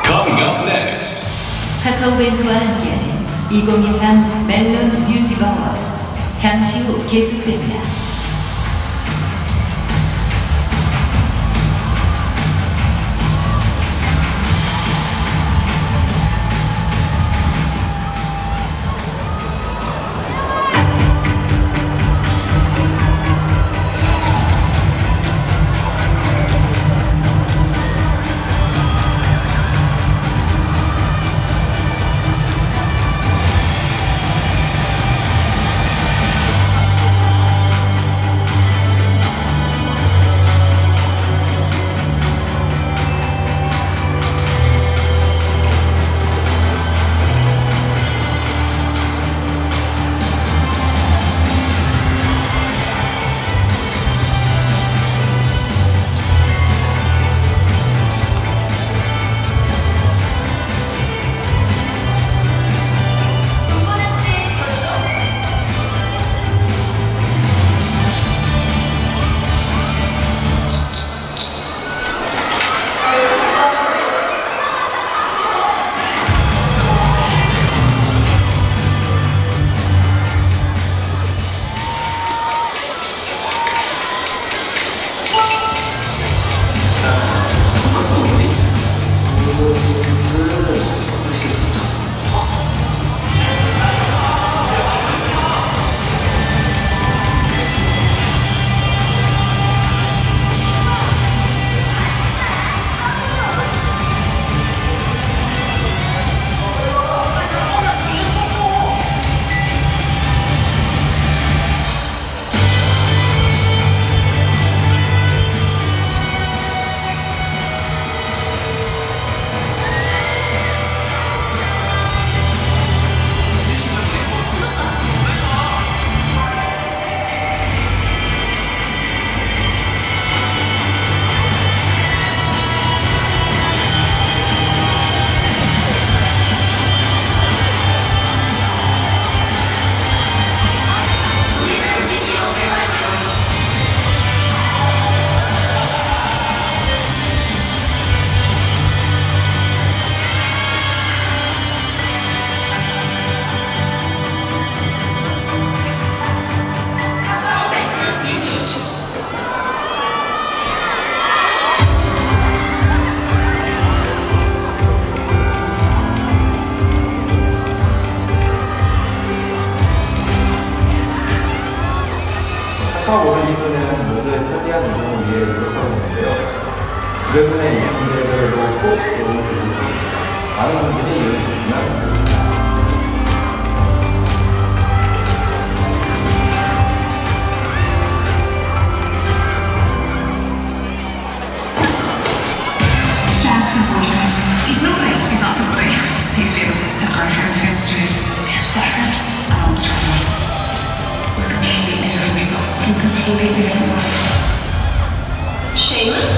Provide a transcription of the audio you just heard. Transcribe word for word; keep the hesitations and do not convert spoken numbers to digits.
Coming up next. 카카오뱅크와 함께하는 이천이십삼 멜론 뮤직 어워드 잠시 후 계속됩니다. 카카오 올림픽은 모두의 편리한 이동을 위해 노력하고 있는데요. 주변분의 이 문제들도 꼭 도움을 드리고 많은 분들이 이용해 주시면 좋겠습니다. Jasmine boyfriend. He's not real. He's not from Korea. He's famous. His girlfriend's famous too. His boyfriend? I'm sorry. We're completely different people. From completely different worlds. Shameless?